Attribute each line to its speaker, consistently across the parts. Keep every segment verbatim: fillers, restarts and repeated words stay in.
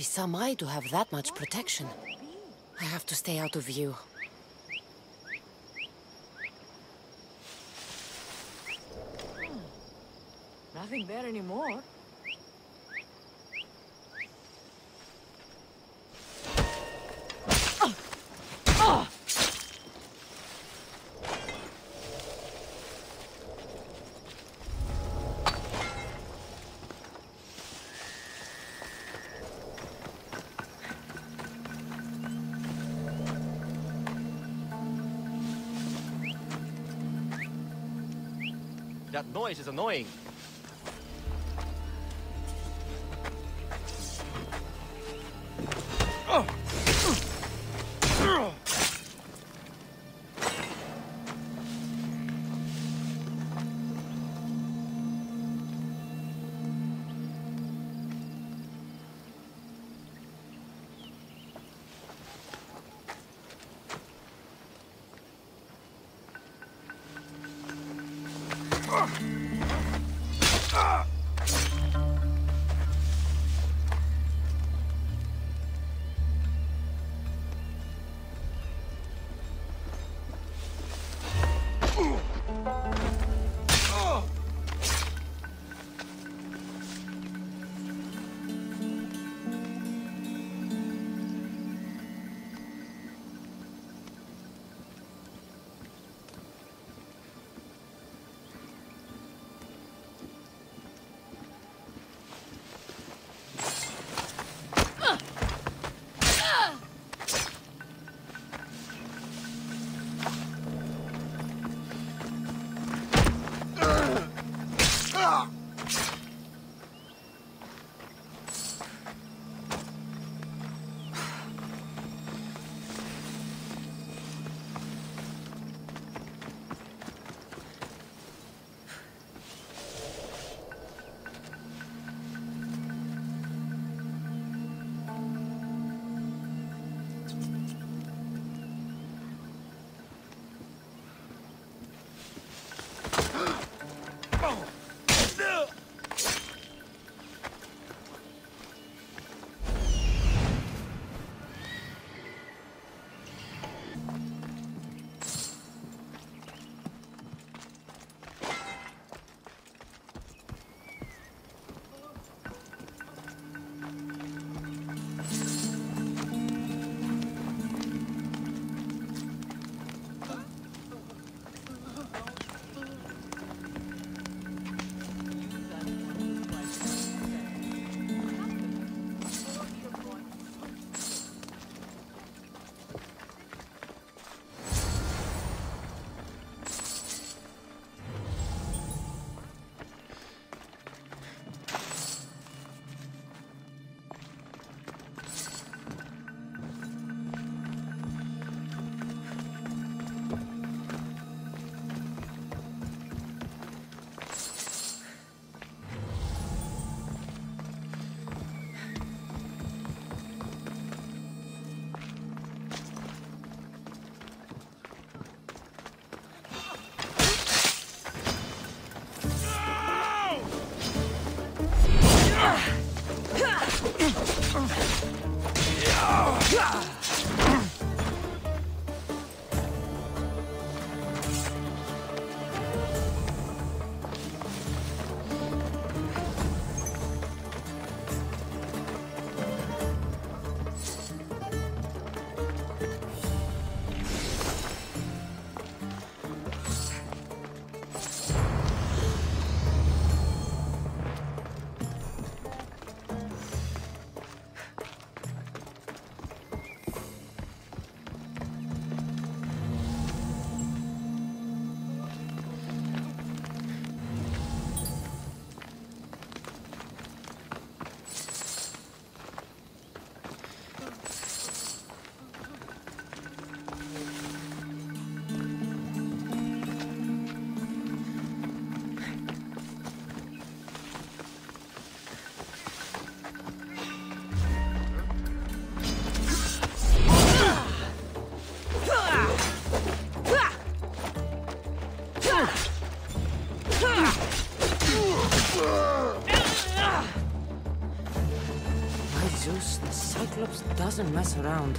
Speaker 1: some eye to have that much protection. I have to stay out of view.
Speaker 2: Nothing there anymore.
Speaker 3: That noise is annoying.
Speaker 1: doesn't mess around.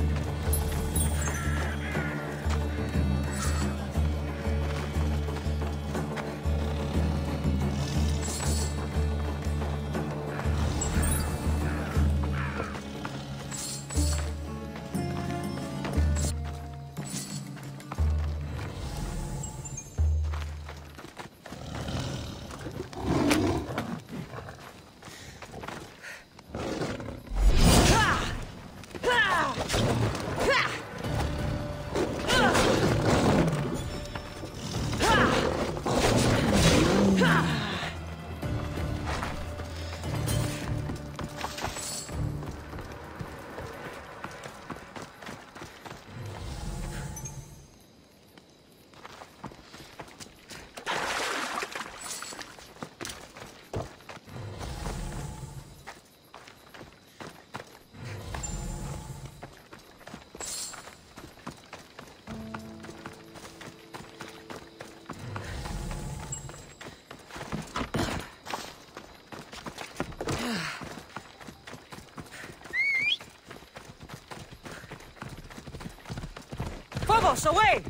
Speaker 2: Vamos, away!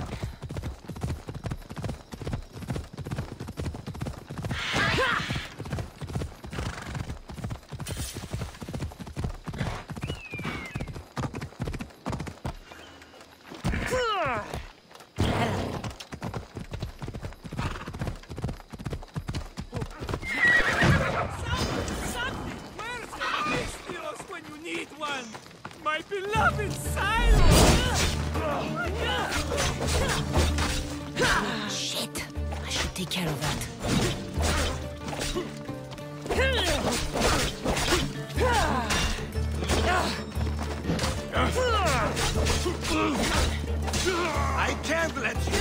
Speaker 4: When you need one, my beloved Cyclops!
Speaker 1: Shit! I should take care of that.
Speaker 4: I can't let you...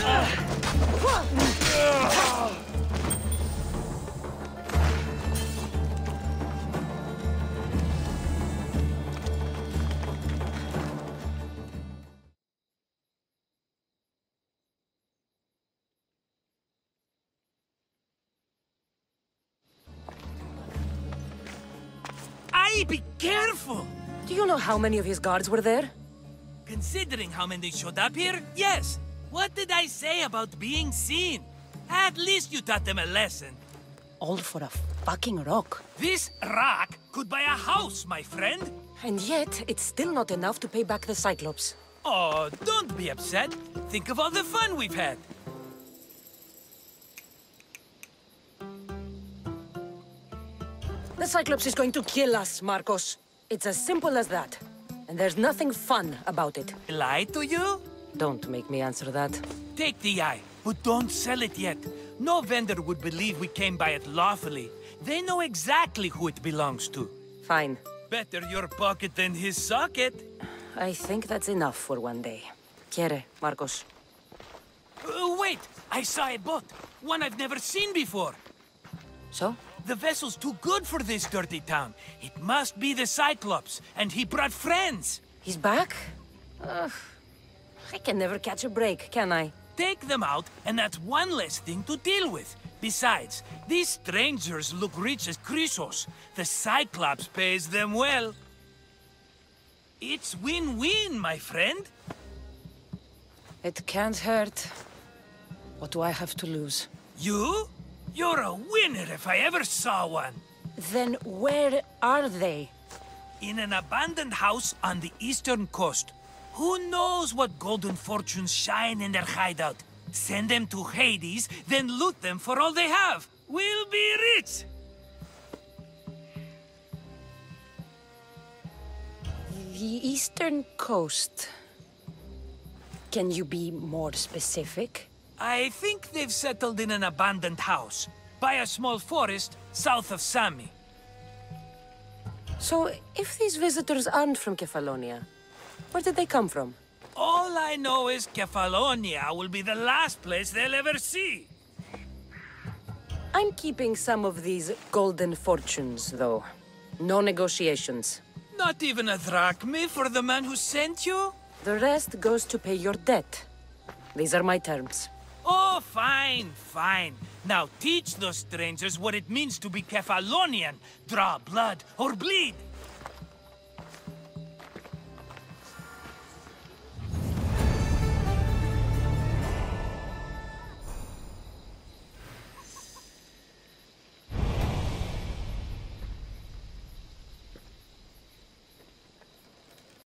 Speaker 5: Aye, be careful!
Speaker 1: Do you know how many of his guards were there?
Speaker 5: Considering how many showed up here, yes. What did I say about being seen? At least you taught them a lesson.
Speaker 1: All for a fucking rock.
Speaker 5: This rock could buy a house, my friend.
Speaker 1: And yet, it's still not enough to pay back the Cyclops.
Speaker 5: Oh, don't be upset. Think of all the fun we've had.
Speaker 1: The Cyclops is going to kill us, Marcos. It's as simple as that. And there's nothing fun about it.
Speaker 5: Lie to you?
Speaker 1: Don't make me answer that.
Speaker 5: Take the eye, but don't sell it yet. No vendor would believe we came by it lawfully. They know exactly who it belongs to.
Speaker 1: Fine.
Speaker 5: Better your pocket than his socket.
Speaker 1: I think that's enough for one day. Quiere, Marcos.
Speaker 5: Uh, wait! I saw a boat. One I've never seen before.
Speaker 1: So?
Speaker 5: The vessel's too good for this dirty town. It must be the Cyclops, and he brought friends.
Speaker 1: He's back? Ugh. I can never catch a break, can I?
Speaker 5: Take them out, and that's one less thing to deal with. Besides, these strangers look rich as Chrysos. The Cyclops pays them well. It's win-win, my friend.
Speaker 1: It can't hurt. What do I have to lose?
Speaker 5: You? You're a winner if I ever saw one.
Speaker 1: Then where are they?
Speaker 5: In an abandoned house on the eastern coast. Who knows what golden fortunes shine in their hideout? Send them to Hades, then loot them for all they have. We'll be rich!
Speaker 1: The eastern coast. Can you be more specific?
Speaker 5: I think they've settled in an abandoned house, by a small forest south of Sami.
Speaker 1: So, if these visitors aren't from Kefalonia, where did they come from?
Speaker 5: All I know is Kefalonia will be the last place they'll ever see.
Speaker 1: I'm keeping some of these golden fortunes, though. No negotiations.
Speaker 5: Not even a drachma for the man who sent you?
Speaker 1: The rest goes to pay your debt. These are my terms.
Speaker 5: Oh, fine, fine. Now teach those strangers what it means to be Kefalonian. Draw blood or bleed.